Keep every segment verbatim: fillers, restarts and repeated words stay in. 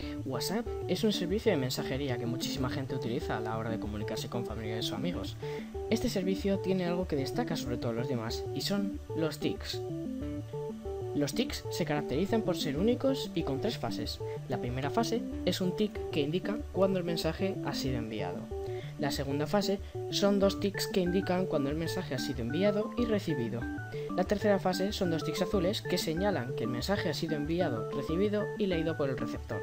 WhatsApp es un servicio de mensajería que muchísima gente utiliza a la hora de comunicarse con familiares o amigos. Este servicio tiene algo que destaca sobre todos los demás, y son los tics. Los tics se caracterizan por ser únicos y con tres fases. La primera fase es un tic que indica cuando el mensaje ha sido enviado. La segunda fase son dos tics que indican cuando el mensaje ha sido enviado y recibido. La tercera fase son dos tics azules que señalan que el mensaje ha sido enviado, recibido y leído por el receptor.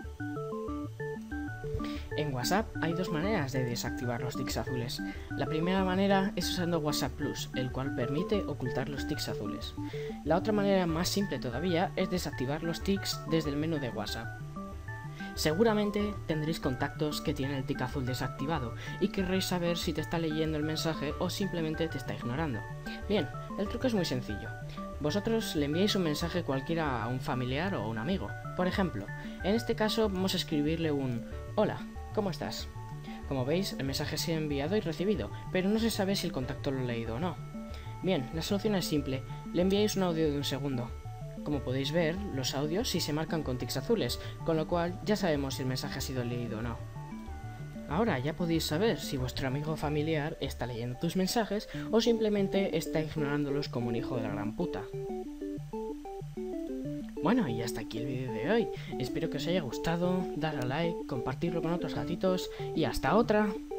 En WhatsApp hay dos maneras de desactivar los tics azules. La primera manera es usando WhatsApp Plus, el cual permite ocultar los tics azules. La otra manera, más simple todavía, es desactivar los tics desde el menú de WhatsApp. Seguramente tendréis contactos que tienen el tic azul desactivado y querréis saber si te está leyendo el mensaje o simplemente te está ignorando. Bien, el truco es muy sencillo. Vosotros le enviáis un mensaje cualquiera a un familiar o a un amigo. Por ejemplo, en este caso vamos a escribirle un «Hola, ¿cómo estás?». Como veis, el mensaje ha sido enviado y recibido, pero no se sabe si el contacto lo ha leído o no. Bien, la solución es simple, le enviáis un audio de un segundo. Como podéis ver, los audios sí se marcan con tics azules, con lo cual ya sabemos si el mensaje ha sido leído o no. Ahora ya podéis saber si vuestro amigo o familiar está leyendo tus mensajes o simplemente está ignorándolos como un hijo de la gran puta. Bueno, y hasta aquí el vídeo de hoy. Espero que os haya gustado, darle a like, compartirlo con otros gatitos y hasta otra.